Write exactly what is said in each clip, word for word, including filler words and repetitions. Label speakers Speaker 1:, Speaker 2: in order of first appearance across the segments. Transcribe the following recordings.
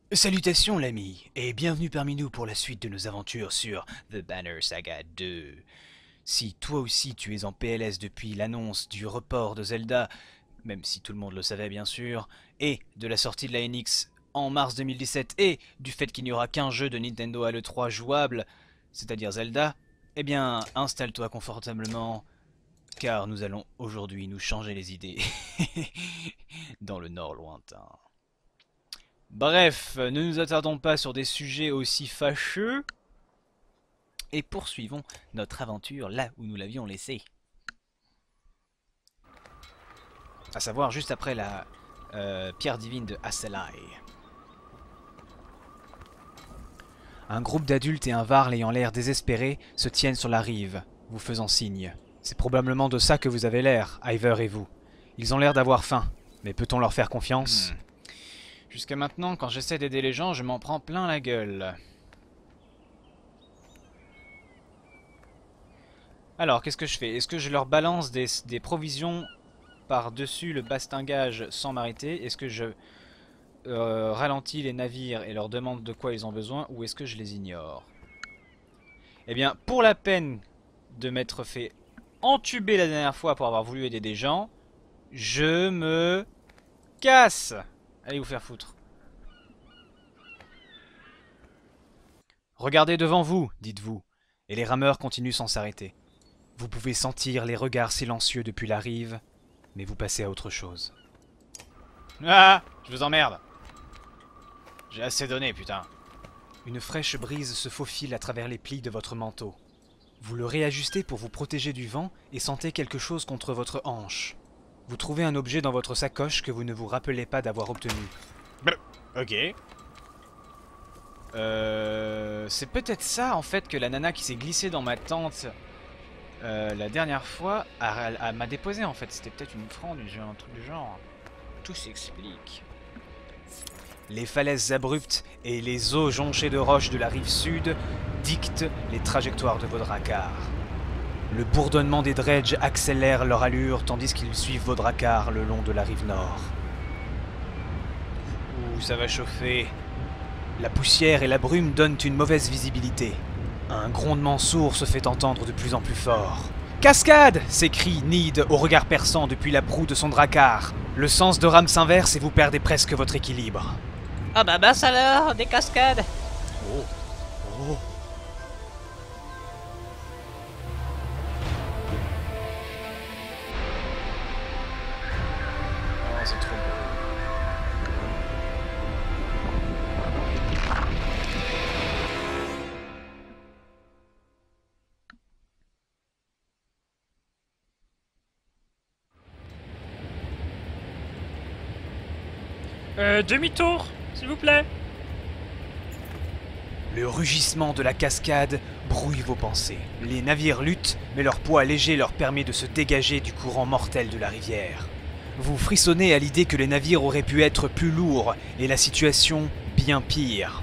Speaker 1: Salutations l'ami, et bienvenue parmi nous pour la suite de nos aventures sur The Banner Saga deux. Si toi aussi tu es en P L S depuis l'annonce du report de Zelda, même si tout le monde le savait bien sûr, et de la sortie de la N X en mars deux mille dix-sept, et du fait qu'il n'y aura qu'un jeu de Nintendo à l'E trois jouable, c'est-à-dire Zelda, eh bien installe-toi confortablement, car nous allons aujourd'hui nous changer les idées dans le nord lointain. Bref, ne nous attardons pas sur des sujets aussi fâcheux et poursuivons notre aventure là où nous l'avions laissée. À savoir juste après la euh, pierre divine de Aselai. Un groupe d'adultes et un Varl ayant l'air désespérés se tiennent sur la rive, vous faisant signe. C'est probablement de ça que vous avez l'air, Iver et vous. Ils ont l'air d'avoir faim, mais peut-on leur faire confiance? hmm. Jusqu'à maintenant, quand j'essaie d'aider les gens, je m'en prends plein la gueule. Alors, qu'est-ce que je fais? Est-ce que je leur balance des, des provisions par-dessus le bastingage sans m'arrêter? Est-ce que je euh, ralentis les navires et leur demande de quoi ils ont besoin? Ou est-ce que je les ignore? Eh bien, pour la peine de m'être fait entuber la dernière fois pour avoir voulu aider des gens, je me casse! Allez vous faire foutre. Regardez devant vous, dites-vous, et les rameurs continuent sans s'arrêter. Vous pouvez sentir les regards silencieux depuis la rive, mais vous passez à autre chose. Ah, je vous emmerde. J'ai assez donné, putain. Une fraîche brise se faufile à travers les plis de votre manteau. Vous le réajustez pour vous protéger du vent et sentez quelque chose contre votre hanche. Vous trouvez un objet dans votre sacoche que vous ne vous rappelez pas d'avoir obtenu. Bleu. Ok. Euh, c'est peut-être ça en fait que la nana qui s'est glissée dans ma tente euh, la dernière fois m'a déposé en fait. C'était peut-être une offrande, un truc du genre. Tout s'explique. Les falaises abruptes et les eaux jonchées de roches de la rive sud dictent les trajectoires de vos dracars. Le bourdonnement des dredges accélère leur allure tandis qu'ils suivent vos dracars le long de la rive nord. Ouh, ça va chauffer. La poussière et la brume donnent une mauvaise visibilité. Un grondement sourd se fait entendre de plus en plus fort. « Cascade !» s'écrie Nid au regard perçant depuis la proue de son dracar. Le sens de rame s'inverse et vous perdez presque votre équilibre.
Speaker 2: Ah bah mince alors, des cascades.
Speaker 1: Oh. Oh. Oh, c'est trop beau.
Speaker 2: Euh, demi-tour, s'il vous plaît.
Speaker 1: Le rugissement de la cascade brouille vos pensées. Les navires luttent, mais leur poids léger leur permet de se dégager du courant mortel de la rivière. Vous frissonnez à l'idée que les navires auraient pu être plus lourds et la situation bien pire.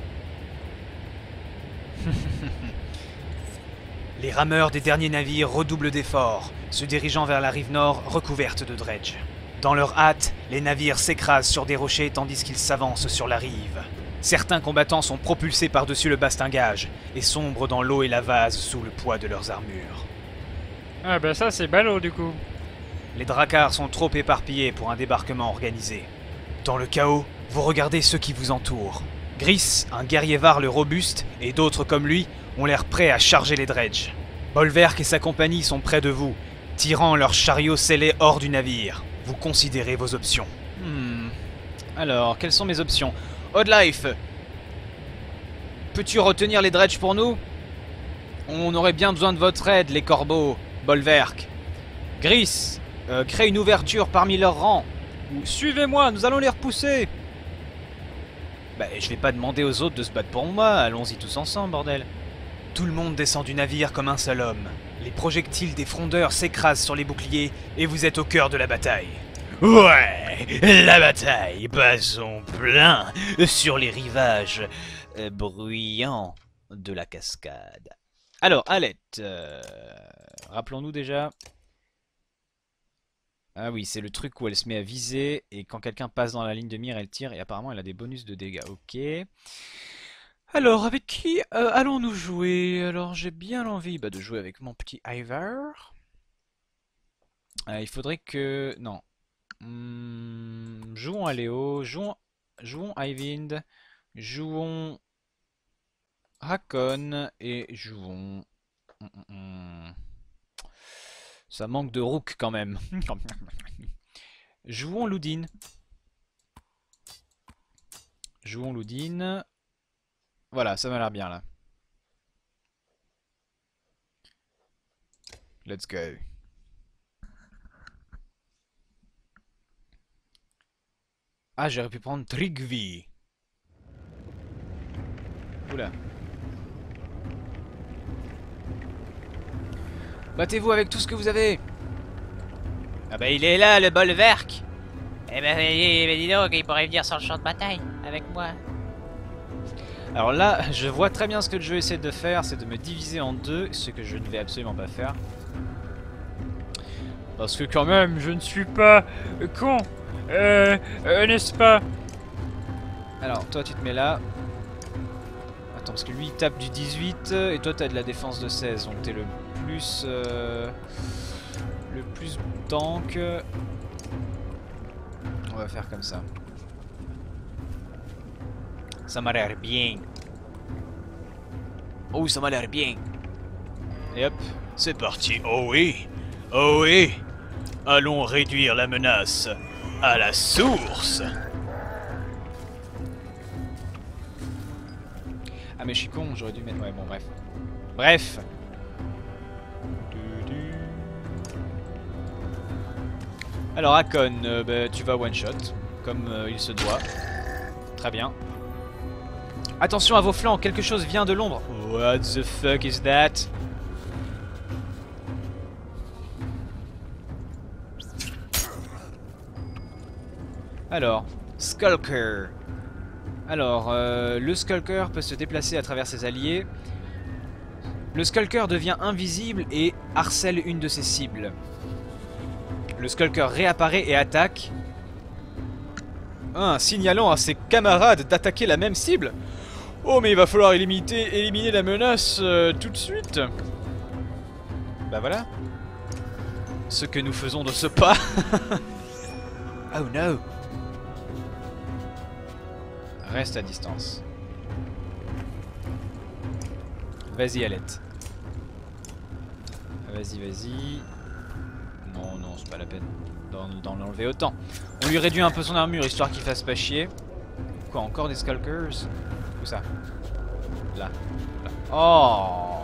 Speaker 1: Les rameurs des derniers navires redoublent d'efforts, se dirigeant vers la rive nord recouverte de dredge. Dans leur hâte, les navires s'écrasent sur des rochers tandis qu'ils s'avancent sur la rive. Certains combattants sont propulsés par-dessus le bastingage et sombrent dans l'eau et la vase sous le poids de leurs armures.
Speaker 2: Ah bah ça c'est ballot du coup.
Speaker 1: Les dracars sont trop éparpillés pour un débarquement organisé. Dans le chaos, vous regardez ceux qui vous entourent. Gris, un guerrier varle robuste, et d'autres comme lui ont l'air prêts à charger les dredges. Bolverk et sa compagnie sont près de vous, tirant leurs chariots scellés hors du navire. Vous considérez vos options. Hmm. Alors, quelles sont mes options? Oddlife, peux-tu retenir les dredges pour nous? On aurait bien besoin de votre aide, les corbeaux. Bolverk. Gris, euh, crée une ouverture parmi leurs rangs. Ou suivez-moi, nous allons les repousser. Bah, je vais pas demander aux autres de se battre pour moi, allons-y tous ensemble, bordel. Tout le monde descend du navire comme un seul homme. Les projectiles des frondeurs s'écrasent sur les boucliers et vous êtes au cœur de la bataille. Ouais, la bataille bat son plein sur les rivages euh, bruyants de la cascade. Alors, Alette, euh, rappelons-nous déjà... Ah oui, c'est le truc où elle se met à viser et quand quelqu'un passe dans la ligne de mire, elle tire et apparemment elle a des bonus de dégâts. Ok. Alors, avec qui euh, allons-nous jouer? Alors, j'ai bien l'envie bah, de jouer avec mon petit Ivar. Euh, il faudrait que... Non. Hmm, jouons à Léo, jouons, jouons Eyvind, jouons Hakon et jouons... Hmm, hmm, hmm. Ça manque de rook quand même. Jouons Ludin. Jouons Ludin. Voilà, ça m'a l'air bien là. Let's go. Ah, j'aurais pu prendre Trigvi. Oula. Battez-vous avec tout ce que vous avez.
Speaker 2: Ah bah il est là, le Bolverk. Eh ben, eh ben dis donc, il pourrait venir sur le champ de bataille avec moi.
Speaker 1: Alors là, je vois très bien ce que le jeu essaie de faire, c'est de me diviser en deux, ce que je ne vais absolument pas faire.
Speaker 2: Parce que quand même, je ne suis pas con, euh, euh n'est-ce pas?
Speaker 1: Alors, toi tu te mets là. Attends, parce que lui il tape du dix-huit, et toi t'as de la défense de seize, donc t'es le plus... Euh, le plus tank. On va faire comme ça. Ça m'a l'air bien. Oh, ça m'a l'air bien. Et hop,
Speaker 3: c'est parti. Oh oui, oh oui. Allons réduire la menace à la source.
Speaker 1: Ah mais je suis con, j'aurais dû mettre... Ouais bon bref. Bref. Alors Hakon, euh, bah, tu vas one shot, comme euh, il se doit. Très bien. Attention à vos flancs, quelque chose vient de l'ombre. What the fuck is that? Alors, Skulker. Alors, euh, le Skulker peut se déplacer à travers ses alliés. Le Skulker devient invisible et harcèle une de ses cibles. Le Skulker réapparaît et attaque. Ah, signalant à ses camarades d'attaquer la même cible. Oh, mais il va falloir éliminer, éliminer la menace euh, tout de suite. Bah voilà. Ce que nous faisons de ce pas. Oh no. Reste à distance. Vas-y, Alette. Vas-y, vas-y. Non, non, c'est pas la peine d'en l'enlever autant. On lui réduit un peu son armure, histoire qu'il fasse pas chier. Quoi, encore des Skulkers? Où ça? Là. Là. Oh!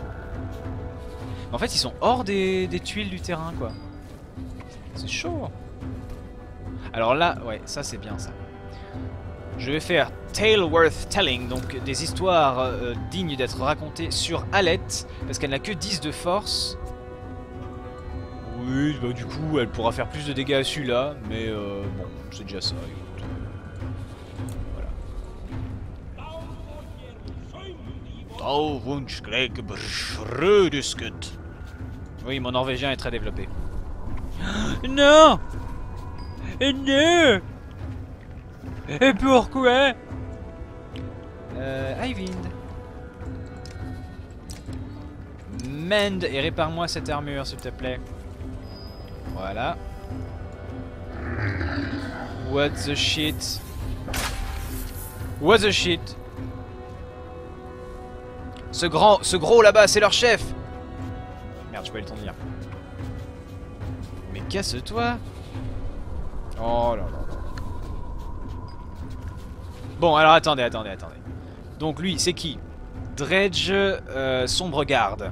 Speaker 1: En fait, ils sont hors des, des tuiles du terrain, quoi. C'est chaud. Alors là, ouais, ça c'est bien, ça. Je vais faire Tale Worth Telling, donc des histoires euh, dignes d'être racontées sur Alette, parce qu'elle n'a que dix de force. Oui, bah du coup, elle pourra faire plus de dégâts à celui-là, mais euh, bon, c'est déjà ça, écoute. Voilà. Oui, mon norvégien est très développé.
Speaker 2: Non! Non! Et pourquoi?
Speaker 1: Euh, Eyvind. Mend et répare-moi cette armure, s'il te plaît. Voilà. What the shit? What the shit? Ce grand, ce gros là-bas, c'est leur chef. Merde, j'ai pas eu le temps de lire. Mais casse-toi. Oh là là. Bon, alors attendez, attendez, attendez. Donc lui, c'est qui? Dredge, euh, sombre garde.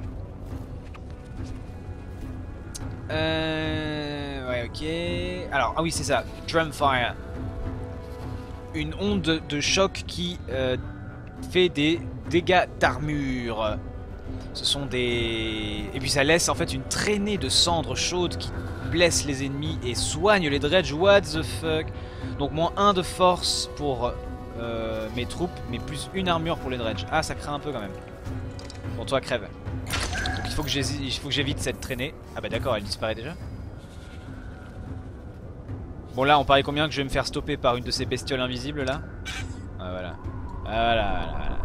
Speaker 1: Euh... Ouais, ok. Alors, ah oui, c'est ça. Drumfire. Une onde de choc qui euh, fait des dégâts d'armure. Ce sont des... Et puis ça laisse en fait une traînée de cendres chaudes qui blesse les ennemis et soigne les dredge. What the fuck? Donc moins un de force pour euh, mes troupes, mais plus une armure pour les dredge. Ah, ça craint un peu quand même. Bon, toi, crève. Donc il faut que j'évite cette traînée. Ah bah d'accord, elle disparaît déjà. Bon là on parie combien que je vais me faire stopper par une de ces bestioles invisibles là. Ah voilà. Voilà, voilà, voilà.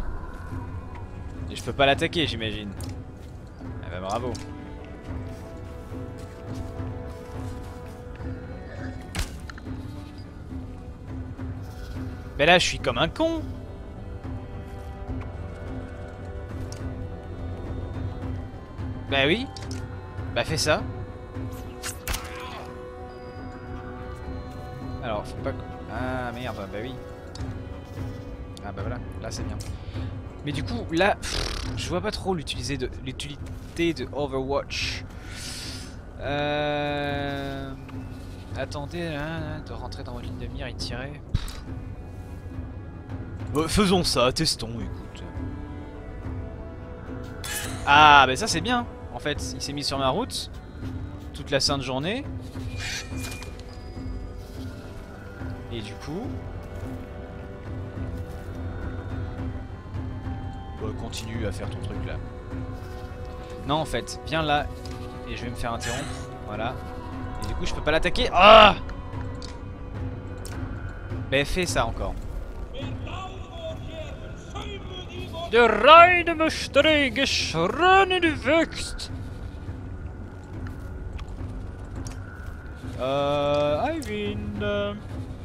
Speaker 1: Et je peux pas l'attaquer j'imagine. Ah bah bravo. Mais là je suis comme un con. Bah oui. Bah fais ça. Alors faut pas... Ah merde, bah oui. Ah bah voilà, là c'est bien. Mais du coup là, pff, je vois pas trop l'utilité de l'utilité de Overwatch. Euh... Attendez hein, de rentrer dans votre ligne de mire et tirer.
Speaker 3: Bah, faisons ça, testons, écoute.
Speaker 1: Ah bah ça c'est bien. En fait, il s'est mis sur ma route toute la sainte journée. Et du coup... Bah, continue à faire ton truc là. Non en fait, viens là et je vais me faire interrompre. Voilà. Et du coup je peux pas l'attaquer. Ah! Bah fais ça encore. Der reine möchte geschrönen wächst. Euh, Eivind.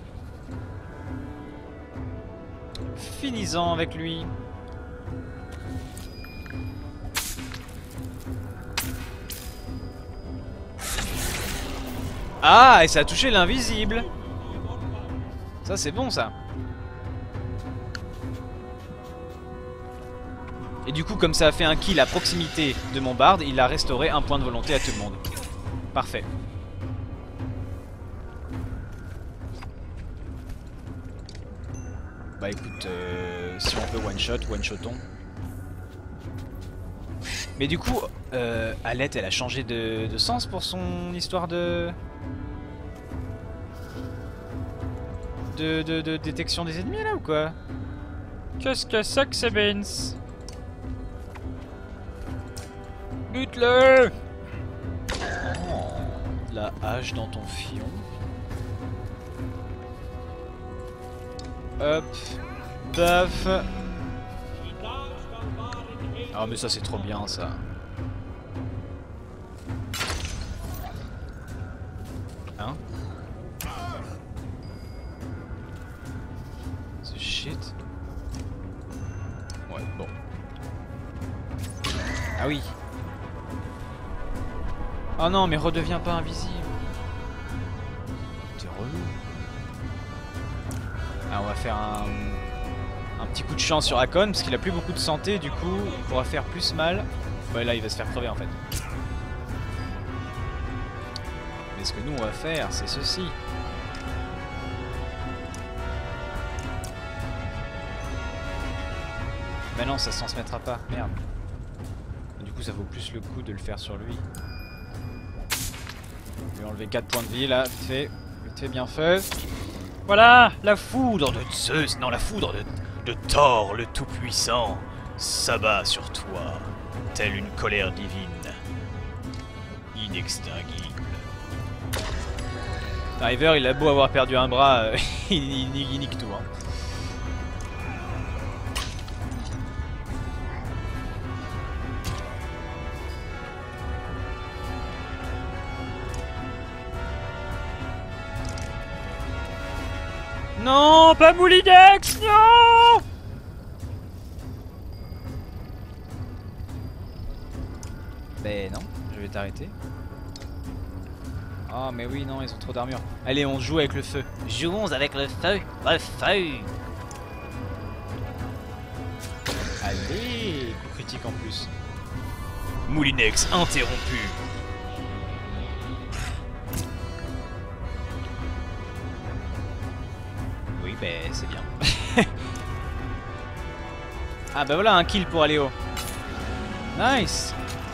Speaker 1: Finis-en avec lui. Ah, et ça a touché l'invisible. Ça c'est bon ça. Et du coup comme ça a fait un kill à proximité de mon barde, il a restauré un point de volonté à tout le monde. Parfait. Bah écoute, euh, si on peut one shot, one shotons. Mais du coup, euh, Alette elle a changé de, de sens pour son histoire de... De, de, de détection des ennemis là ou quoi? Qu'est-ce que c'est que c'est Benz? Bute-le! Oh, la hache dans ton fion. Hop. Paf. Ah mais ça c'est trop bien ça. Hein? C'est shit. Ouais bon. Ah oui. Oh non mais redeviens pas invisible. T'es relou. Ah, on va faire un, un petit coup de chance sur Hakon parce qu'il a plus beaucoup de santé, du coup il pourra faire plus mal. Ouais là il va se faire crever en fait. Mais ce que nous on va faire c'est ceci. Mais non ça se transmettra pas, merde. Du coup ça vaut plus le coup de le faire sur lui. Je vais enlever quatre points de vie là, vite fait, vite fait bien fait. Voilà, la foudre de
Speaker 3: Zeus, non la foudre de, de Thor le Tout-Puissant s'abat sur toi, telle une colère divine, inextinguible.
Speaker 1: Driver, il a beau avoir perdu un bras, euh, il, il, il nique tout. Hein. Non, pas Moulinex, non! Ben non, je vais t'arrêter. Ah mais oui, non, ils ont trop d'armure. Allez, on joue avec le feu.
Speaker 2: Jouons avec le feu, le feu.
Speaker 1: Allez, coup critique en plus.
Speaker 3: Moulinex interrompu.
Speaker 1: Oui, ben c'est bien. Ah bah voilà un kill pour Aléo. Nice.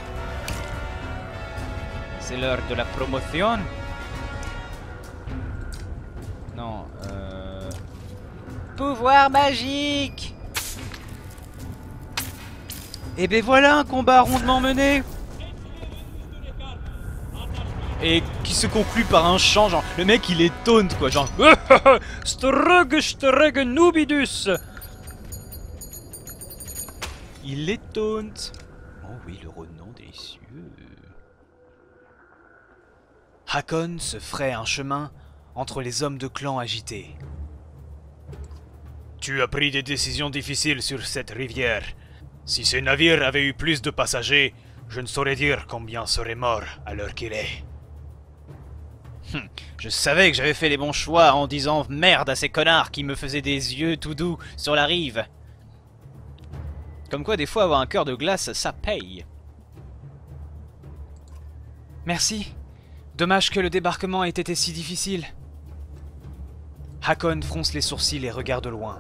Speaker 1: C'est l'heure de la promotion. Non, euh...
Speaker 2: Pouvoir magique.
Speaker 1: Et ben voilà un combat rondement mené. et qui se conclut par un chant, genre le mec il est taunt quoi, genre Strug strug nubidus. Il est taunt. Oh oui, le renom délicieux. Hakon se ferait un chemin entre les hommes de clan agités.
Speaker 3: Tu as pris des décisions difficiles sur cette rivière. Si ce navire avait eu plus de passagers, je ne saurais dire combien seraient morts à l'heure qu'il est.
Speaker 1: Hum, je savais que j'avais fait les bons choix en disant merde à ces connards qui me faisaient des yeux tout doux sur la rive. Comme quoi, des fois, avoir un cœur de glace, ça paye. Merci. Dommage que le débarquement ait été si difficile. Hakon fronce les sourcils et regarde loin.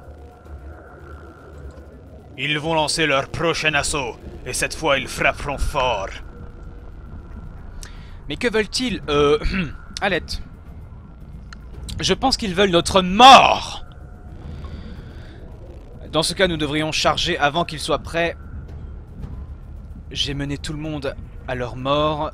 Speaker 3: Ils vont lancer leur prochain assaut, et cette fois ils frapperont fort.
Speaker 1: Mais que veulent-ils? Euh... Alette. Je pense qu'ils veulent notre mort. Dans ce cas, nous devrions charger avant qu'ils soient prêts. J'ai mené tout le monde à leur mort.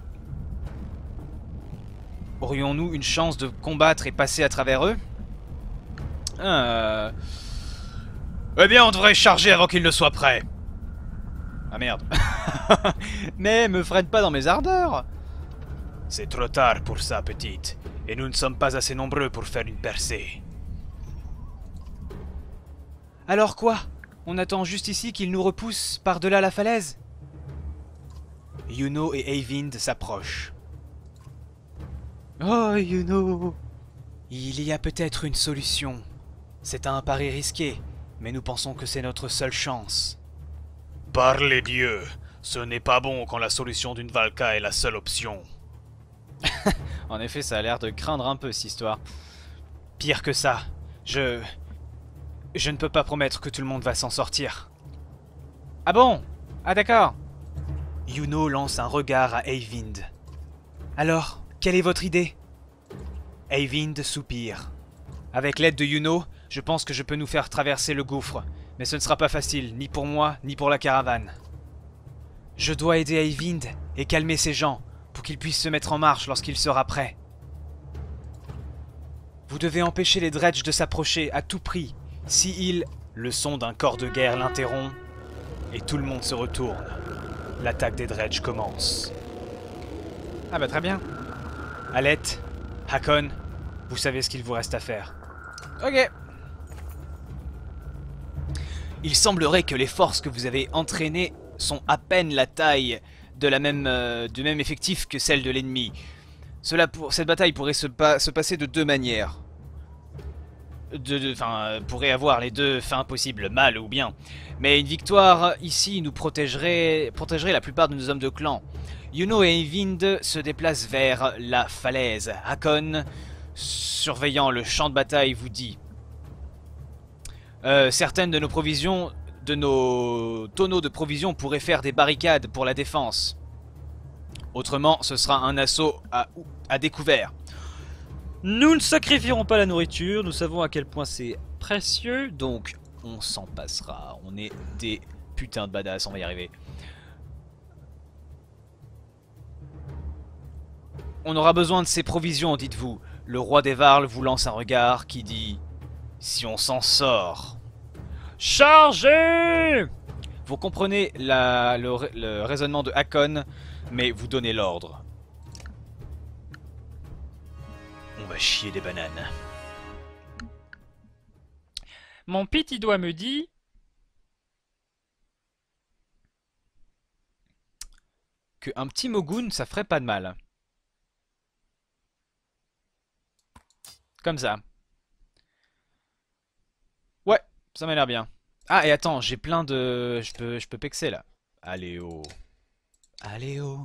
Speaker 1: Aurions-nous une chance de combattre et passer à travers eux? euh... Eh bien, on devrait charger avant qu'ils ne soient prêts. Ah merde. Mais me freine pas dans mes ardeurs.
Speaker 3: C'est trop tard pour ça, petite. Et nous ne sommes pas assez nombreux pour faire une percée.
Speaker 1: Alors quoi? On attend juste ici qu'ils nous repoussent par-delà la falaise? Yuno et Eyvind s'approchent. Oh, Yuno! Il y a peut-être une solution. C'est un pari risqué, mais nous pensons que c'est notre seule chance.
Speaker 3: Par les dieux, ce n'est pas bon quand la solution d'une Valka est la seule option.
Speaker 1: En effet, ça a l'air de craindre un peu cette histoire. Pire que ça, je... Je ne peux pas promettre que tout le monde va s'en sortir. Ah bon? Ah d'accord. Yuno lance un regard à Eyvind. Alors, quelle est votre idée? Eyvind soupire. Avec l'aide de Yuno, je pense que je peux nous faire traverser le gouffre, mais ce ne sera pas facile, ni pour moi, ni pour la caravane. Je dois aider Eyvind et calmer ces gens, pour qu'il puisse se mettre en marche lorsqu'il sera prêt. Vous devez empêcher les dredges de s'approcher à tout prix. Si ils... Le son d'un corps de guerre l'interrompt, et tout le monde se retourne. L'attaque des dredges commence. Ah bah très bien. Alette, Hakon, vous savez ce qu'il vous reste à faire. Ok. Il semblerait que les forces que vous avez entraînées sont à peine la taille de la même, euh, du même effectif que celle de l'ennemi. Cela pour, cette bataille pourrait se, pa se passer de deux manières. De, de, enfin, pourrait avoir les deux fins possibles, mal ou bien. Mais une victoire ici nous protégerait, protégerait la plupart de nos hommes de clan. Yuno et Eyvind se déplacent vers la falaise. Hakon, surveillant le champ de bataille, vous dit euh, certaines de nos provisions, de nos tonneaux de provisions pourraient faire des barricades pour la défense. Autrement, ce sera un assaut à, à découvert. Nous ne sacrifierons pas la nourriture, nous savons à quel point c'est précieux, donc on s'en passera. On est des putains de badass, on va y arriver. On aura besoin de ces provisions, dites-vous. Le roi des Varles vous lance un regard qui dit « Si on s'en sort... » Chargez! Vous comprenez la, le, le raisonnement de Hakon, mais vous donnez l'ordre. On va chier des bananes.
Speaker 4: Mon petit doigt me dit...
Speaker 1: que un petit Mogun, ça ferait pas de mal. Comme ça. Ouais, ça m'a l'air bien. Ah, et attends, j'ai plein de... Je peux, je peux pexer, là. Allez, oh. Allez, oh.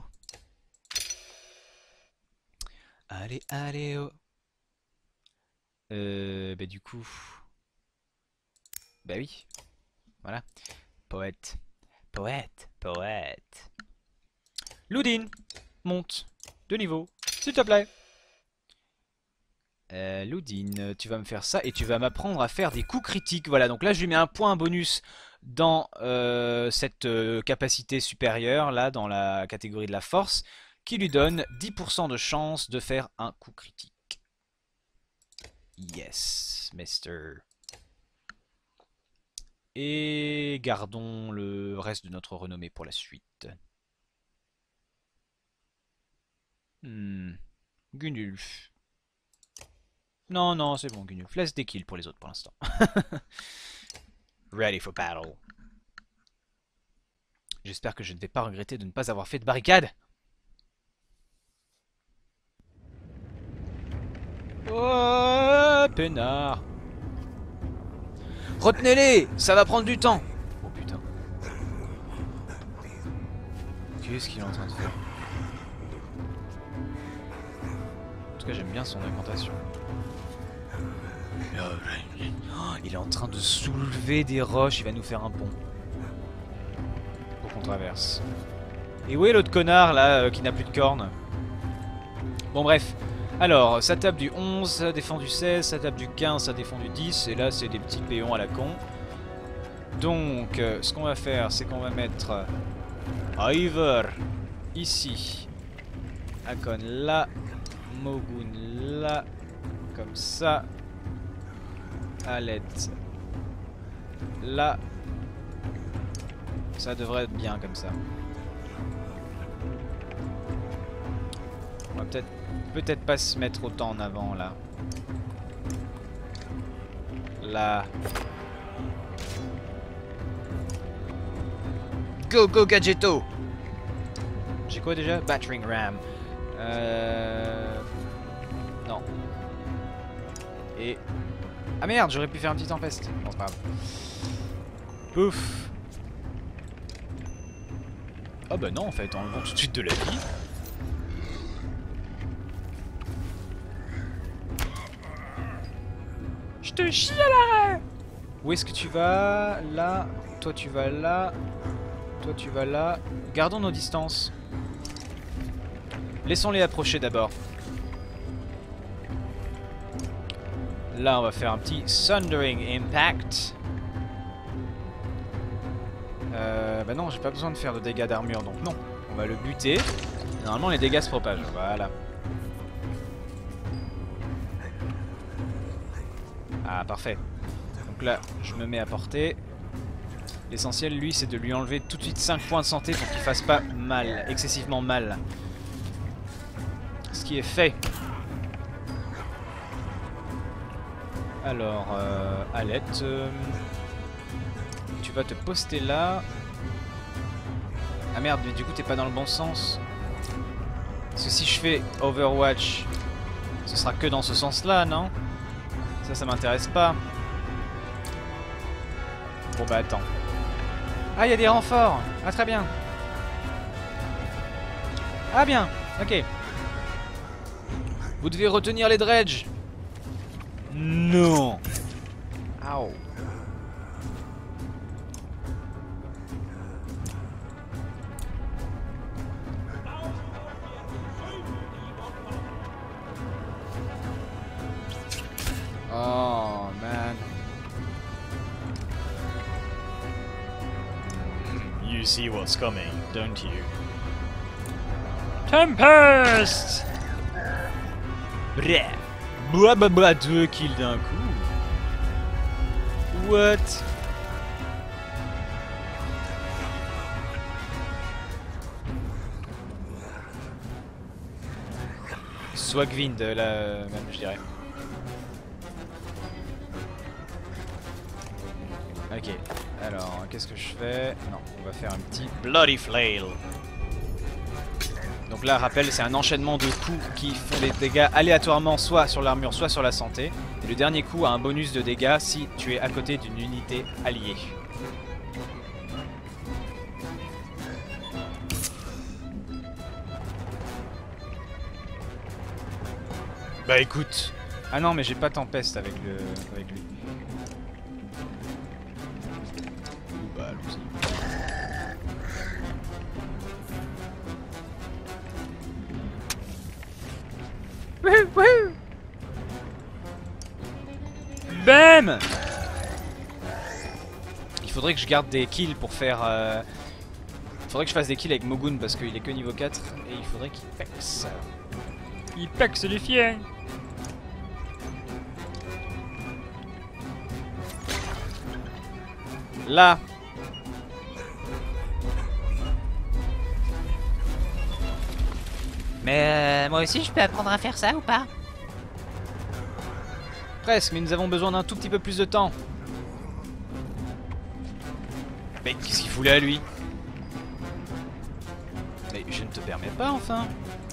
Speaker 1: Allez, allez, oh. Euh... Bah, du coup... Bah oui. Voilà. Poète. Poète. Poète. Loudin, monte de niveau, s'il te plaît. Euh, Loudin, tu vas me faire ça et tu vas m'apprendre à faire des coups critiques. Voilà, donc là je lui mets un point bonus dans euh, cette euh, capacité supérieure, là, dans la catégorie de la force. qui lui donne dix pour cent de chance de faire un coup critique. Yes, mister. Et gardons le reste de notre renommée pour la suite. Hmm. Gunnulf. Non, non, c'est bon, Gunnulf. Laisse des kills pour les autres pour l'instant. Ready for battle. J'espère que je ne vais pas regretter de ne pas avoir fait de barricade. Oh, peinard. Retenez-les, ça va prendre du temps. Oh putain. Qu'est-ce qu'il est en train de faire? En tout cas, j'aime bien son augmentation. Oh, il est en train de soulever des roches, il va nous faire un pont. Pour qu'on traverse. Et où est l'autre connard là, euh, qui n'a plus de cornes? Bon bref. Alors, ça tape du onze, ça défend du seize, ça tape du quinze, ça défend du dix, et là c'est des petits péons à la con. Donc, euh, ce qu'on va faire, c'est qu'on va mettre euh, Iver ici, Hakon là, Mogun là, comme ça, Alet là. Ça devrait être bien comme ça. On va peut-être peut-être pas se mettre autant en avant là. Là. Go go Gadgetto. J'ai quoi déjà? Battering Ram. Euh... Non. Et... Ah merde, j'aurais pu faire un petit tempeste. Non, c'est pas grave. Pouf. Ah bah non en fait, enlevons tout de suite de la vie. Je te chie à l'arrêt. Où est-ce que tu vas? Là. Toi tu vas là. Toi tu vas là. Gardons nos distances. Laissons-les approcher d'abord. Là on va faire un petit Sundering Impact. Euh, bah non, j'ai pas besoin de faire de dégâts d'armure, donc non. On va le buter. Et normalement les dégâts se propagent. Voilà. Ah parfait. Donc là je me mets à portée. L'essentiel lui c'est de lui enlever tout de suite cinq points de santé pour qu'il fasse pas mal, excessivement mal. Ce qui est fait. Alors euh, Alette, euh, tu vas te poster là. Ah merde, mais du coup t'es pas dans le bon sens. Parce que si je fais Overwatch, ce sera que dans ce sens là, non? Ça, ça m'intéresse pas. Bon bah attends. Ah, il y a des renforts. Ah, très bien. Ah bien, ok. Vous devez retenir les dredges. Non. Ow. Oh man.
Speaker 3: You see what's coming, don't you?
Speaker 4: Tempest!
Speaker 1: Bref. Blah blah blah, deux kills d'un coup. What? Swagwind là même je dirais. Ok, alors qu'est-ce que je fais? Non, on va faire un petit Bloody Flail. Donc là, rappel, c'est un enchaînement de coups qui font des dégâts aléatoirement soit sur l'armure, soit sur la santé. Et le dernier coup a un bonus de dégâts si tu es à côté d'une unité alliée.
Speaker 3: Bah écoute.
Speaker 1: Ah non, mais j'ai pas Tempeste avec, le... avec lui. Bah, allons-y. Bam! Il faudrait que je garde des kills pour faire... Euh... Faudrait que je fasse des kills avec Mogun parce qu'il est que niveau quatre et il faudrait qu'il pexe.
Speaker 4: Il pexe du fier.
Speaker 1: Là.
Speaker 2: Mais euh, moi aussi, je peux apprendre à faire ça ou pas?
Speaker 1: Presque, mais nous avons besoin d'un tout petit peu plus de temps. Mais qu'est-ce qu'il fout là, lui? Mais je ne te permets pas, enfin.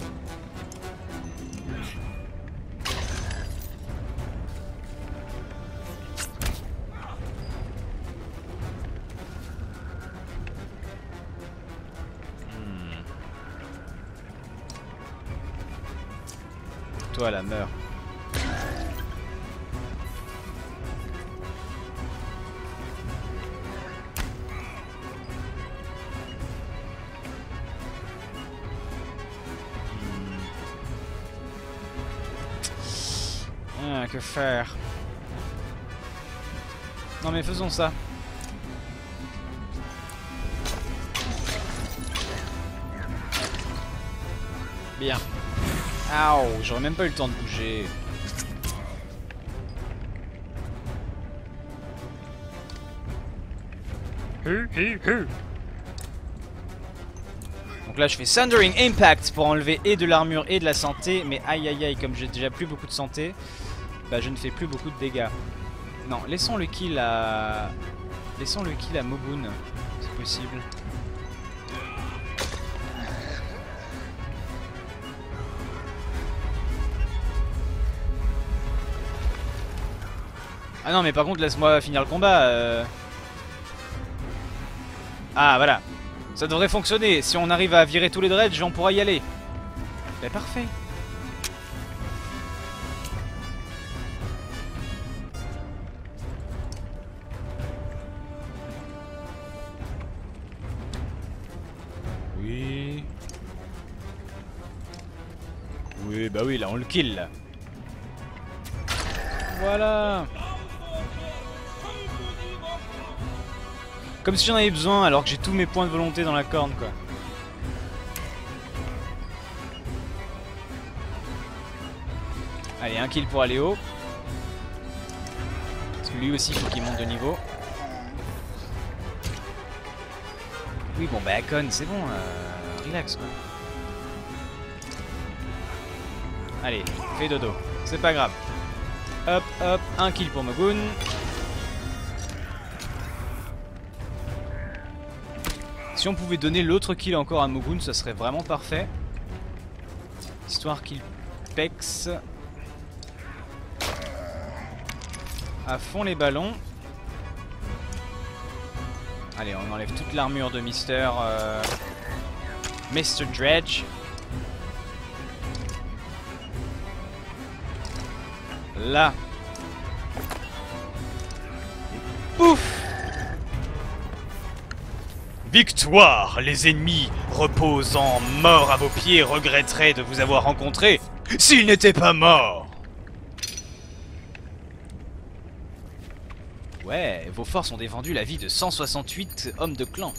Speaker 1: Hmm. Toi, là, meurs. Ah, que faire? Non mais faisons ça. Bien. Aouh, j'aurais même pas eu le temps de bouger.
Speaker 4: Hu, hu, hu.
Speaker 1: Donc là je fais Thundering Impact pour enlever et de l'armure et de la santé. Mais aïe aïe aïe, comme j'ai déjà plus beaucoup de santé, bah je ne fais plus beaucoup de dégâts. Non, laissons le kill à... Laissons le kill à Mogun, c'est possible. Ah non mais par contre laisse-moi finir le combat. Euh... Ah voilà. Ça devrait fonctionner. Si on arrive à virer tous les dredges, on pourra y aller. Bah parfait. Oui. Oui, bah oui, là on le kill là. Voilà. Comme si j'en avais besoin alors que j'ai tous mes points de volonté dans la corne quoi. Allez, un kill pour Aléo. Parce que lui aussi il faut qu'il monte de niveau. Oui bon bah Akon c'est bon, euh, relax quoi. Allez, fais dodo, c'est pas grave. Hop hop, un kill pour Mogun. Si on pouvait donner l'autre kill encore à Mogun, ça serait vraiment parfait. Histoire qu'il pexe à fond les ballons. Allez, on enlève toute l'armure de Mister Euh, Mister Dredge. Là. Pouf!
Speaker 3: Victoire! Les ennemis reposant morts à vos pieds regretteraient de vous avoir rencontré s'ils n'étaient pas morts!
Speaker 1: Ouais, vos forces ont défendu la vie de cent soixante-huit hommes de clan.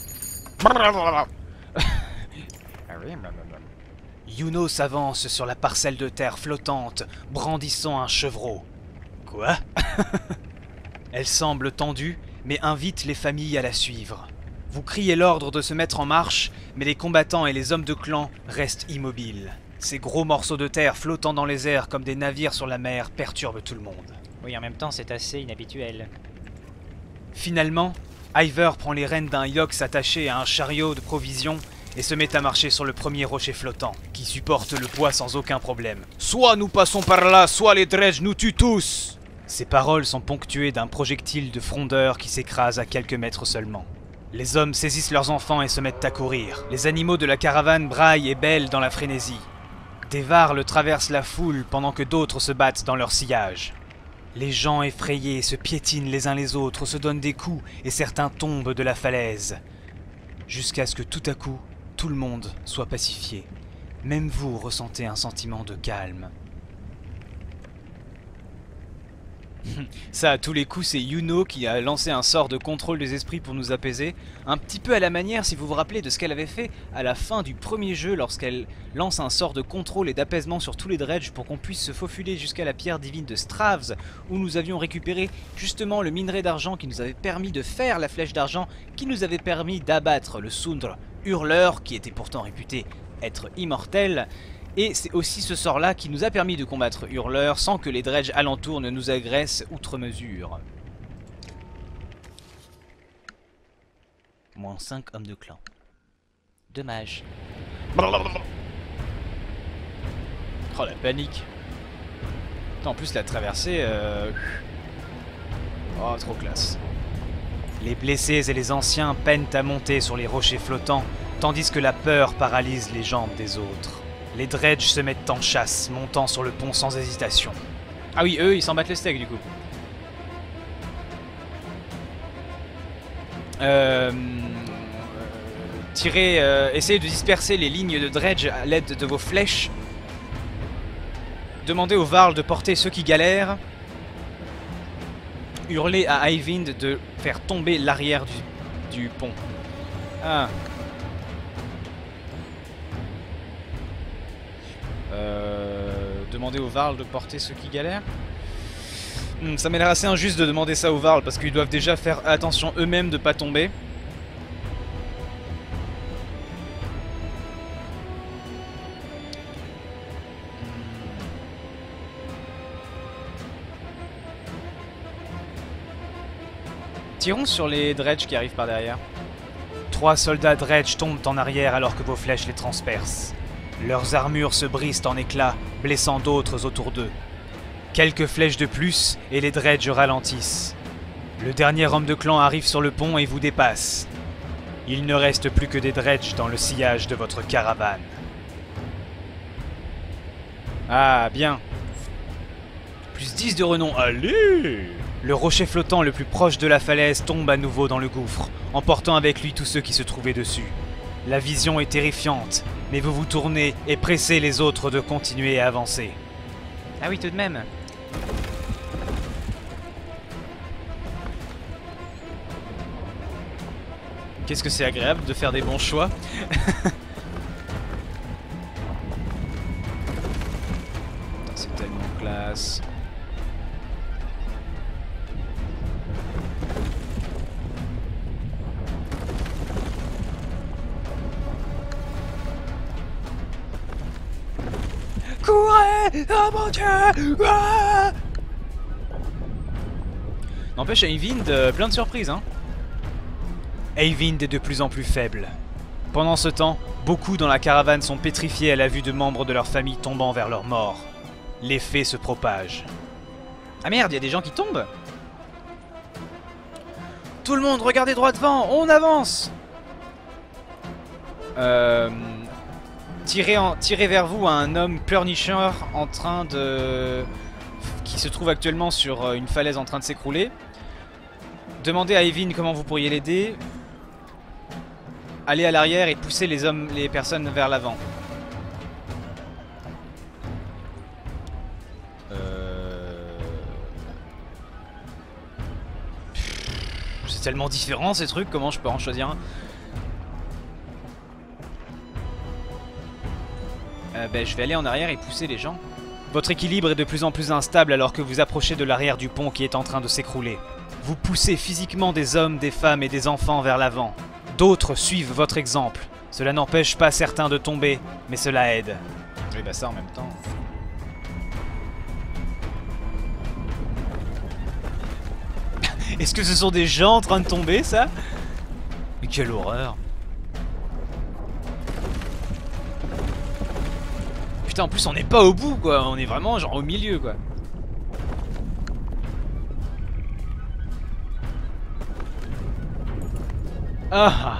Speaker 1: Yuno s'avance sur la parcelle de terre flottante, brandissant un chevreau. Quoi? Elle semble tendue, mais invite les familles à la suivre. Vous criez l'ordre de se mettre en marche, mais les combattants et les hommes de clan restent immobiles. Ces gros morceaux de terre flottant dans les airs comme des navires sur la mer perturbent tout le monde.
Speaker 2: Oui, en même temps, c'est assez inhabituel.
Speaker 1: Finalement, Iver prend les rênes d'un yox attaché à un chariot de provisions et se met à marcher sur le premier rocher flottant, qui supporte le poids sans aucun problème. Soit nous passons par là, soit les dredges nous tuent tous! Ces paroles sont ponctuées d'un projectile de frondeur qui s'écrase à quelques mètres seulement. Les hommes saisissent leurs enfants et se mettent à courir. Les animaux de la caravane braillent et bêlent dans la frénésie. Des varles traversent la foule pendant que d'autres se battent dans leur sillage. Les gens effrayés se piétinent les uns les autres, se donnent des coups et certains tombent de la falaise. Jusqu'à ce que tout à coup, tout le monde soit pacifié. Même vous ressentez un sentiment de calme. Ça, à tous les coups, c'est Yuno qui a lancé un sort de contrôle des esprits pour nous apaiser. Un petit peu à la manière, si vous vous rappelez, de ce qu'elle avait fait à la fin du premier jeu lorsqu'elle lance un sort de contrôle et d'apaisement sur tous les dredges pour qu'on puisse se faufiler jusqu'à la pierre divine de Stravs, où nous avions récupéré justement le minerai d'argent qui nous avait permis de faire la flèche d'argent, qui nous avait permis d'abattre le Sundre hurleur, qui était pourtant réputé être immortel. Et c'est aussi ce sort-là qui nous a permis de combattre Hurleur sans que les dredges alentours ne nous agressent outre mesure. Moins cinq hommes de clan. Dommage. Oh la panique. Putain, en plus la traversée... Euh... Oh trop classe. Les blessés et les anciens peinent à monter sur les rochers flottants, tandis que la peur paralyse les jambes des autres. Les dredges se mettent en chasse, montant sur le pont sans hésitation. Ah oui, eux, ils s'en battent les steaks du coup. Euh... Tirez, euh, essayez de disperser les lignes de dredge à l'aide de vos flèches. Demandez au Varl de porter ceux qui galèrent. Hurlez à Eyvind de faire tomber l'arrière du, du pont. Ah. Euh, demander au Varl de porter ceux qui galèrent. Hmm, ça m'a l'air assez injuste de demander ça au Varl parce qu'ils doivent déjà faire attention eux-mêmes de pas tomber. Tirons sur les dredges qui arrivent par derrière. Trois soldats dredge tombent en arrière alors que vos flèches les transpercent. Leurs armures se brisent en éclats, blessant d'autres autour d'eux. Quelques flèches de plus, et les dredges ralentissent. Le dernier homme de clan arrive sur le pont et vous dépasse. Il ne reste plus que des dredges dans le sillage de votre caravane. Ah, bien. Plus dix de renom, allez! Le rocher flottant le plus proche de la falaise tombe à nouveau dans le gouffre, emportant avec lui tous ceux qui se trouvaient dessus. La vision est terrifiante, mais vous vous tournez et pressez les autres de continuer à avancer. Ah oui, tout de même. Qu'est-ce que c'est agréable de faire des bons choix. C'est tellement classe. Courez! Oh mon Dieu! Ah! N'empêche, Eyvind, euh, plein de surprises, hein. Eyvind est de plus en plus faible. Pendant ce temps, beaucoup dans la caravane sont pétrifiés à la vue de membres de leur famille tombant vers leur mort. L'effet se propage. Ah merde, il y a des gens qui tombent! Tout le monde, regardez droit devant, on avance! Euh... Tirez, en, tirez vers vous un homme pleurnicheur en train de... qui se trouve actuellement sur une falaise en train de s'écrouler. Demandez à Eyvind comment vous pourriez l'aider. Allez à l'arrière et poussez les hommes, les personnes vers l'avant. Euh... C'est tellement différent ces trucs, comment je peux en choisir un? Euh, ben, je vais aller en arrière et pousser les gens. Votre équilibre est de plus en plus instable alors que vous approchez de l'arrière du pont qui est en train de s'écrouler. Vous poussez physiquement des hommes, des femmes et des enfants vers l'avant. D'autres suivent votre exemple. Cela n'empêche pas certains de tomber, mais cela aide. Oui, bah ça en même temps. Est-ce que ce sont des gens en train de tomber, ça? Mais quelle horreur! Putain, en plus on n'est pas au bout quoi, on est vraiment genre au milieu quoi. Ah!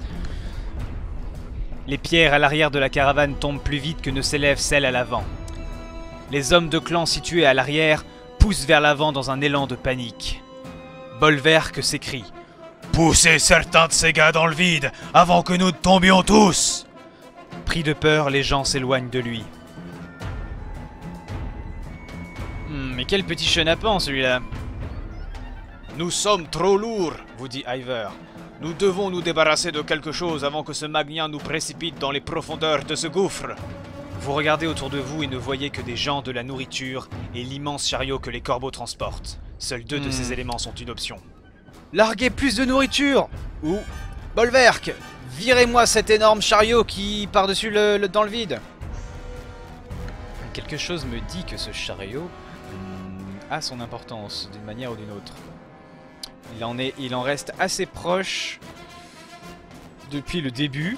Speaker 1: Les pierres à l'arrière de la caravane tombent plus vite que ne s'élèvent celles à l'avant. Les hommes de clan situés à l'arrière poussent vers l'avant dans un élan de panique. Bolverk s'écrie: poussez certains de ces gars dans le vide avant que nous tombions tous! Pris de peur, les gens s'éloignent de lui. Mais quel petit chenapan celui-là.
Speaker 3: Nous sommes trop lourds, vous dit Iver. Nous devons nous débarrasser de quelque chose avant que ce magnin nous précipite dans les profondeurs de ce gouffre.
Speaker 1: Vous regardez autour de vous et ne voyez que des gens, de la nourriture et l'immense chariot que les corbeaux transportent. Seuls deux hmm. de ces éléments sont une option. Larguez plus de nourriture! Ou, Bolverk, virez-moi cet énorme chariot qui part dessus le, le, dans le vide. Quelque chose me dit que ce chariot hmm, a son importance d'une manière ou d'une autre. Il en, est, il en reste assez proche depuis le début.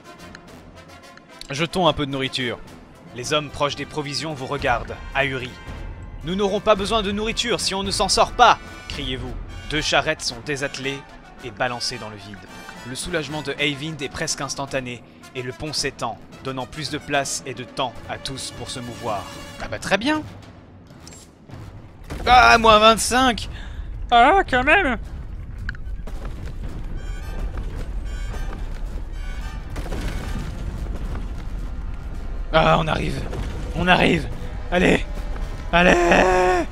Speaker 1: Jetons un peu de nourriture. Les hommes proches des provisions vous regardent, ahuris. Nous n'aurons pas besoin de nourriture si on ne s'en sort pas, criez-vous. Deux charrettes sont désattelées et balancées dans le vide. Le soulagement de Eyvind est presque instantané et le pont s'étend, donnant plus de place et de temps à tous pour se mouvoir. Ah bah très bien. Ah, moins vingt-cinq.
Speaker 4: Ah, quand même.
Speaker 1: Ah, on arrive. On arrive. Allez. Allez.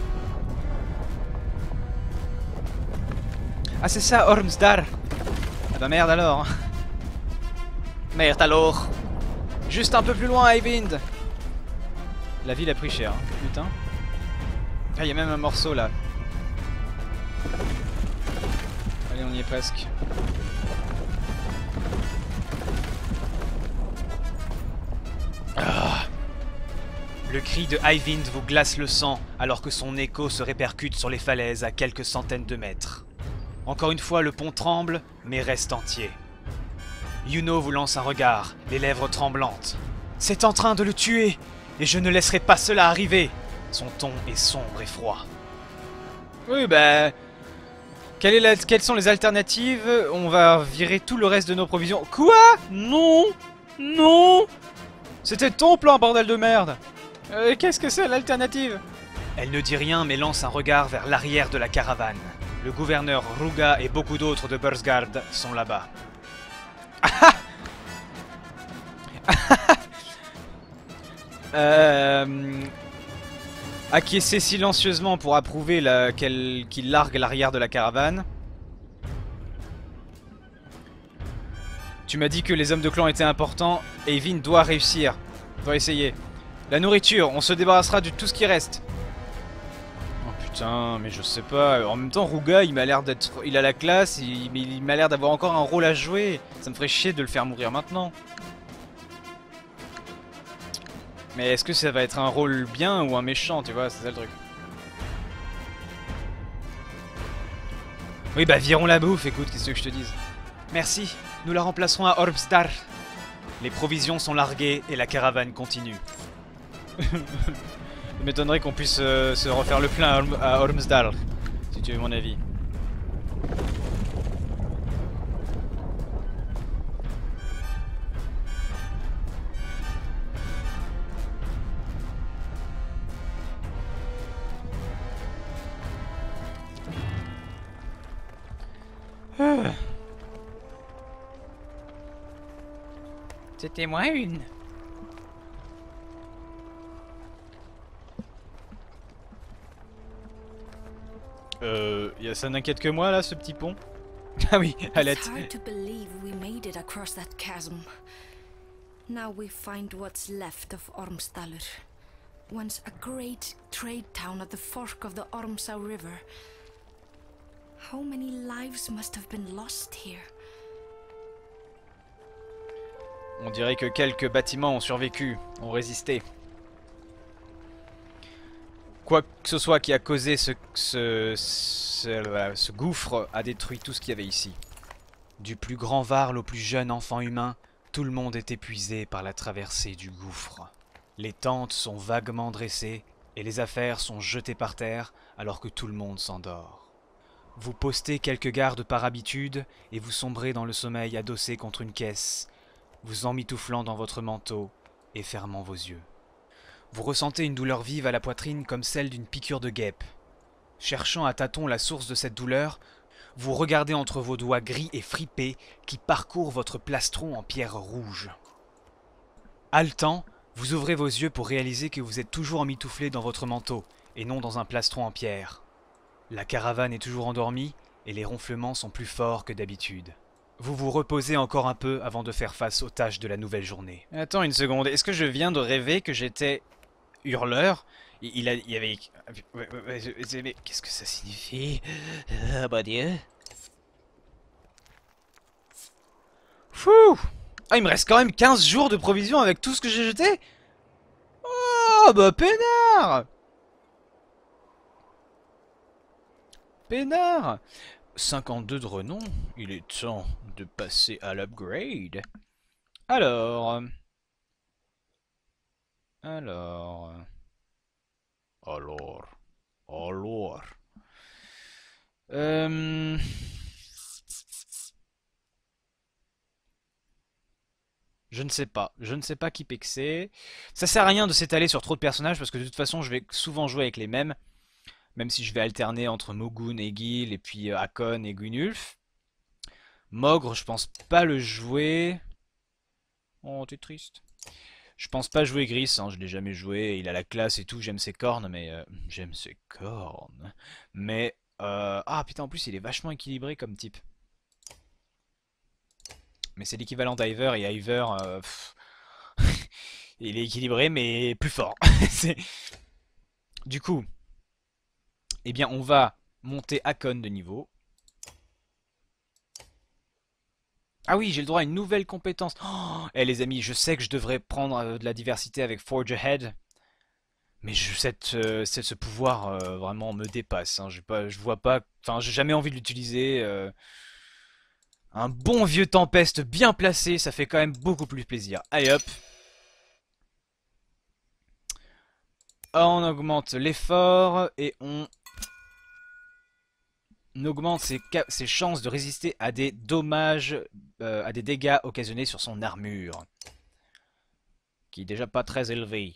Speaker 1: Ah, c'est ça, Ormsdar. Ah bah merde alors. Merde alors. Juste un peu plus loin, Eyvind. La ville a pris cher, hein. Putain. Ah, il y a même un morceau là. Allez, on y est presque. Ah. Le cri de Eyvind vous glace le sang alors que son écho se répercute sur les falaises à quelques centaines de mètres. Encore une fois, le pont tremble, mais reste entier. Yuno vous lance un regard, les lèvres tremblantes. C'est en train de le tuer, et je ne laisserai pas cela arriver. Son ton est sombre et froid. Oui, bah... Quelle est la... Quelles sont les alternatives? On va virer tout le reste de nos provisions. Quoi? Non. Non. C'était ton plan, bordel de merde. euh, Qu'est-ce que c'est l'alternative? Elle ne dit rien, mais lance un regard vers l'arrière de la caravane. Le gouverneur Ruga et beaucoup d'autres de Bursgard sont là-bas. euh... Acquiescer silencieusement pour approuver la... qu'il qu largue l'arrière de la caravane. Tu m'as dit que les hommes de clan étaient importants. Eyvind doit réussir. Doit essayer. La nourriture, on se débarrassera de tout ce qui reste. Oh putain, mais je sais pas. En même temps, Ruga, il m'a l'air d'être... Il a la classe, il, il m'a l'air d'avoir encore un rôle à jouer. Ça me ferait chier de le faire mourir maintenant. Mais est-ce que ça va être un rôle bien ou un méchant, tu vois, c'est ça le truc. Oui bah virons la bouffe, écoute, qu'est-ce que je te dise. Merci, nous la remplacerons à Ormsdar. Les provisions sont larguées et la caravane continue. Ça m'étonnerait qu'on puisse euh, se refaire le plein à, Orm à Ormsdar, si tu veux mon avis.
Speaker 2: C'était moins une.
Speaker 1: Euh, y a, ça n'inquiète que moi là, ce petit pont. Ah oui, Alette.
Speaker 5: It's hard to believe we made it across that chasm. Now we find what's left of Ormsdalr, once a great trade town at the fork of the Ormsau River. How many lives must have been lost here?
Speaker 1: On dirait que quelques bâtiments ont survécu, ont résisté. Quoi que ce soit qui a causé ce, ce, ce, ce gouffre a détruit tout ce qu'il y avait ici. Du plus grand Varl au plus jeune enfant humain, tout le monde est épuisé par la traversée du gouffre. Les tentes sont vaguement dressées et les affaires sont jetées par terre alors que tout le monde s'endort. Vous postez quelques gardes par habitude et vous sombrez dans le sommeil adossé contre une caisse, vous emmitouflant dans votre manteau et fermant vos yeux. Vous ressentez une douleur vive à la poitrine comme celle d'une piqûre de guêpe. Cherchant à tâtons la source de cette douleur, vous regardez entre vos doigts gris et fripés qui parcourent votre plastron en pierre rouge. Haletant, vous ouvrez vos yeux pour réaliser que vous êtes toujours emmitouflé dans votre manteau et non dans un plastron en pierre. La caravane est toujours endormie et les ronflements sont plus forts que d'habitude. Vous vous reposez encore un peu avant de faire face aux tâches de la nouvelle journée. Attends une seconde, est-ce que je viens de rêver que j'étais hurleur? il, il, a, il y avait... Mais qu'est-ce que ça signifie?
Speaker 2: Oh mon dieu.
Speaker 1: Fouh! Ah, il me reste quand même quinze jours de provisions avec tout ce que j'ai jeté? Oh, bah peinard! Peinard! cinquante-deux de renom, il est temps de passer à l'upgrade. Alors... Alors... Alors... Alors... Euh... Je ne sais pas. Je ne sais pas qui pexer. Ça sert à rien de s'étaler sur trop de personnages parce que de toute façon je vais souvent jouer avec les mêmes. Même si je vais alterner entre Mogun et Gil et puis euh, Hakon et Gunnulf. Mogre, je pense pas le jouer. Oh, t'es triste. Je pense pas jouer Gris, hein, je l'ai jamais joué. Il a la classe et tout, j'aime ses cornes, mais... Euh, j'aime ses cornes. Mais... Euh, ah putain, en plus il est vachement équilibré comme type. Mais c'est l'équivalent d'Iver, et Iver... Euh, il est équilibré, mais plus fort. Du coup... Eh bien, on va monter Hakon de niveau. Ah oui, j'ai le droit à une nouvelle compétence. Oh, eh les amis, je sais que je devrais prendre euh, de la diversité avec Forge Ahead. Mais je, cette, euh, cette, ce pouvoir euh, vraiment me dépasse. Hein. Je, pas, je vois pas... Enfin, j'ai jamais envie de l'utiliser. Euh... Un bon vieux Tempeste bien placé, ça fait quand même beaucoup plus plaisir. Allez hop. On augmente l'effort et on... On augmente ses, ses chances de résister à des dommages, euh, à des dégâts occasionnés sur son armure. Qui est déjà pas très élevée.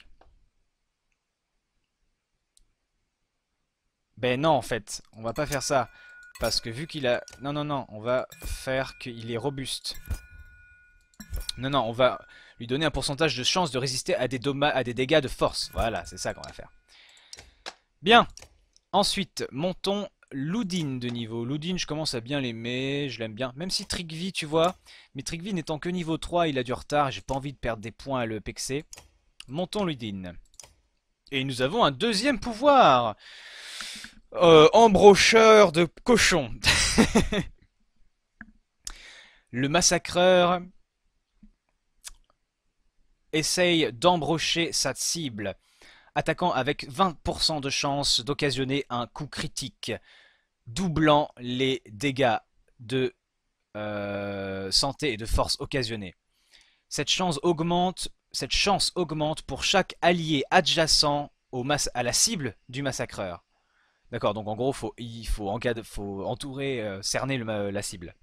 Speaker 1: Ben non en fait, on va pas faire ça. Parce que vu qu'il a... Non non non, on va faire qu'il est robuste. Non non, on va lui donner un pourcentage de chance de résister à des, dommages, à des dégâts de force. Voilà, c'est ça qu'on va faire. Bien. Ensuite, montons... Ludin de niveau. Ludin, je commence à bien l'aimer, je l'aime bien. Même si Trigvi, tu vois, mais Trigvi n'étant que niveau trois, il a du retard, j'ai pas envie de perdre des points à le pexer. Montons Ludin. Et nous avons un deuxième pouvoir. Euh, embrocheur de cochon. Le massacreur essaye d'embrocher sa cible, attaquant avec vingt pour cent de chance d'occasionner un coup critique, doublant les dégâts de euh, santé et de force occasionnés. Cette chance augmente, cette chance augmente pour chaque allié adjacent au à la cible du massacreur. D'accord, donc en gros, faut, il faut, encadre, faut entourer, euh, cerner le, la cible.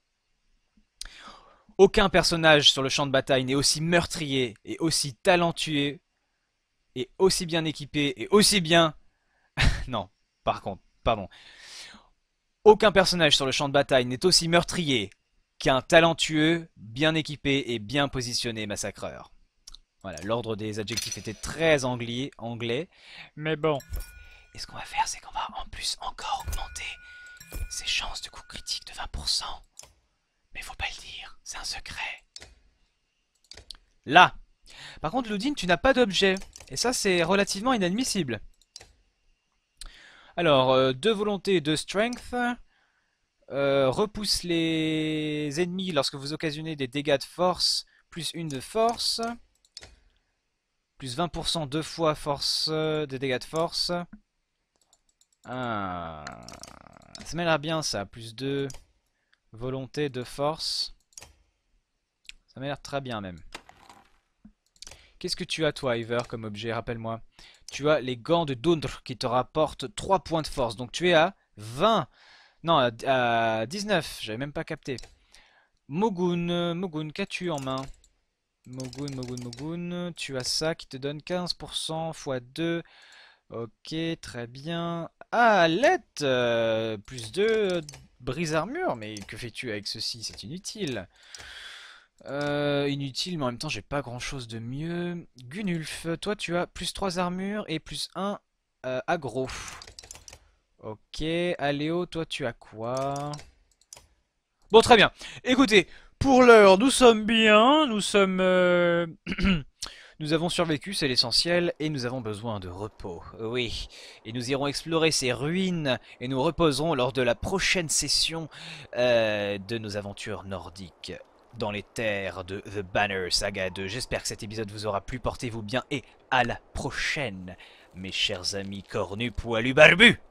Speaker 1: Aucun personnage sur le champ de bataille n'est aussi meurtrier et aussi talentueux et aussi bien équipé et aussi bien... non, par contre, pardon. Aucun personnage sur le champ de bataille n'est aussi meurtrier qu'un talentueux, bien équipé et bien positionné massacreur. Voilà, l'ordre des adjectifs était très anglais, anglais. Mais bon. Et ce qu'on va faire, c'est qu'on va en plus encore augmenter ses chances de coup critique de vingt pour cent. Mais faut pas le dire, c'est un secret. Là. Par contre, Ludin, tu n'as pas d'objet. Et ça, c'est relativement inadmissible. Alors, euh, deux volontés de strength. Euh, repousse les ennemis lorsque vous occasionnez des dégâts de force. Plus une de force. Plus vingt pour cent deux fois force euh, de dégâts de force. Ah, ça m'a l'air bien ça. Plus deux volonté de force. Ça m'a l'air très bien même. Qu'est-ce que tu as toi, Iver, comme objet? Rappelle-moi. Tu as les gants de Dundr qui te rapportent trois points de force. Donc tu es à vingt. Non, à, à dix-neuf. J'avais même pas capté. Mogun, Mogun, qu'as-tu en main? Mogun, Mogun, Mogun. Tu as ça qui te donne quinze pour cent fois deux. Ok, très bien. Ah, lettre euh, plus deux brise armure. Mais que fais-tu avec ceci? C'est inutile. Euh, inutile, mais en même temps, j'ai pas grand chose de mieux. Gunnulf, toi tu as plus trois armures et plus un euh, agro. Ok, Aléo, toi tu as quoi? Bon, très bien. Écoutez, pour l'heure, nous sommes bien, nous sommes... euh, nous avons survécu, c'est l'essentiel, et nous avons besoin de repos. Oui, et nous irons explorer ces ruines, et nous reposerons lors de la prochaine session euh, de nos aventures nordiques dans les terres de The Banner Saga deux. J'espère que cet épisode vous aura plu, portez-vous bien, et à la prochaine, mes chers amis cornus poilus barbus.